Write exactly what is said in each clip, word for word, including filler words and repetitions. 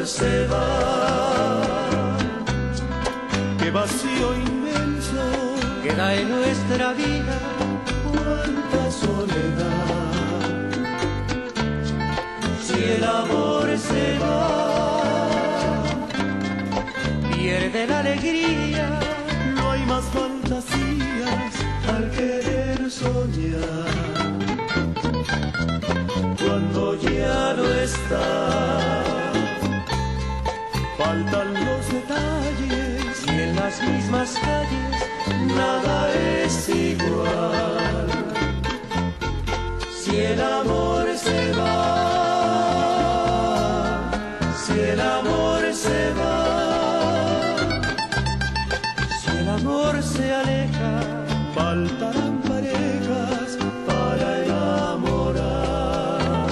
se va. Qué vacío inmenso queda en nuestra vida, cuánta soledad. Si el amor se va, pierde la alegría, no hay más fantasías al querer soñar. Cuando ya no está, faltan los detalles y en las mismas calles nada es igual. Si el amor se va, si el amor se va, si el amor se aleja, faltarán parejas para enamorar.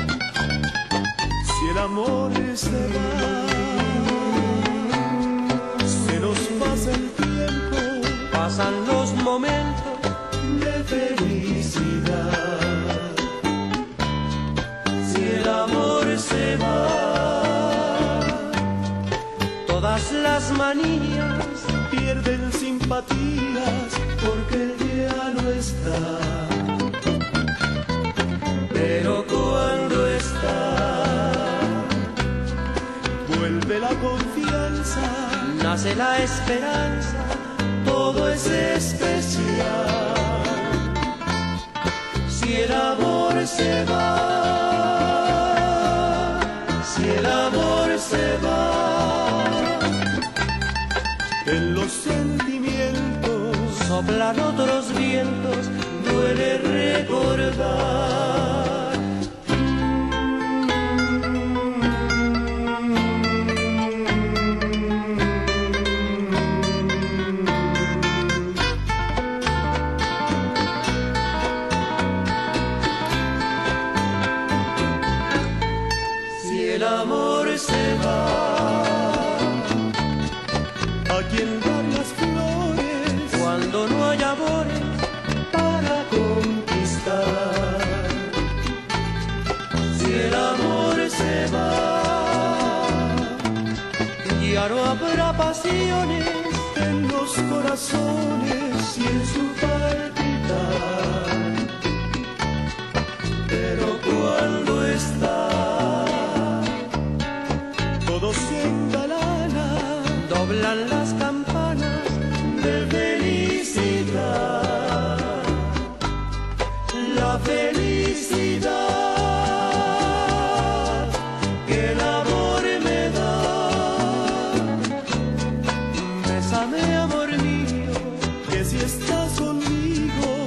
Si el amor se va, se nos pasa el tiempo, pasan los momentos de felicidad. Si el amor se va, todas las manías pierden simpatías porque él ya no está. Pero cuando está, vuelve la confianza, nace la esperanza, todo es especial. Si el amor se va, si el amor se va, en los sentimientos soplan otros vientos, duele recordar. Si el amor se va, ¿a quién dar las flores cuando no hay amores para conquistar? Si el amor se va, ya no habrá pasiones en los corazones y en su palpitar. Pero cuando está, todos se engalanan, doblan las campanas de felicidad. La felicidad que el amor me da. Bésame, amor mío, que si estás conmigo